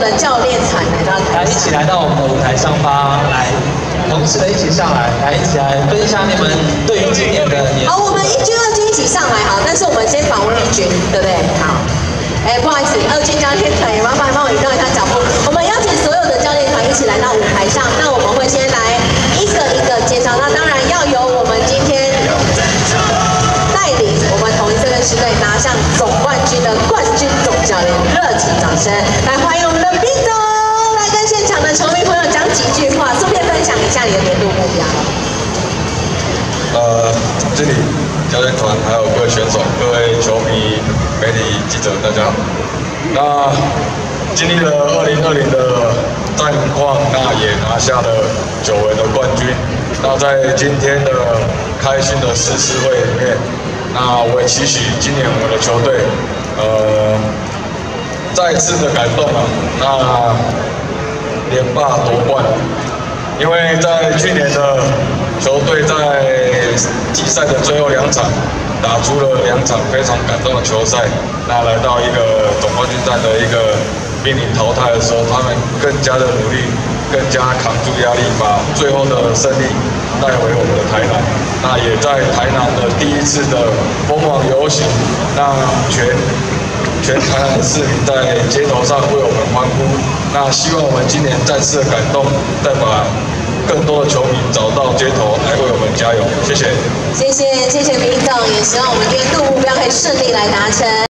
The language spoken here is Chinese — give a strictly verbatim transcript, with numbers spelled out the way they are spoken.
的教练团来到台来一起来到我们的舞台上方，来，同时的一起上来，来一起来分享你们对于今年的演。 好，我们一军、二军一起上来好，但是我们先访问一军，对不对？好。哎，不好意思，二军教练团也麻烦帮我移动一下脚步。我们邀请所有的教练团一起来到舞台上，那我们会先来一个一个介绍。那当然要由我们今天带领我们统一这个师队拿下总冠军的冠军总教练，热情掌声来欢迎我们的斌总，来跟现场的球迷朋友讲几句话，顺便分享一下你的年度目标。 呃，总经理、教练团还有各位选手、各位球迷、媒体记者，大家好。那经历了二零二零的战况，那也拿下了久违的冠军。那在今天的开心的誓师会里面，那我也期许今年我们的球队，呃，再次的感动啊，那连霸夺冠。因为在去年的球队在季赛的最后两场，打出了两场非常感动的球赛。那来到一个总冠军战的一个濒临淘汰的时候，他们更加的努力，更加扛住压力，把最后的胜利带回我们的台南。那也在台南的第一次的疯狂游行，让全全台南的市民在街头上为我们欢呼。那希望我们今年再次的感动，再把更多的球迷找到街头来为我们加油，谢谢。 谢谢谢谢明总，也希望我们年度目标可以顺利来达成。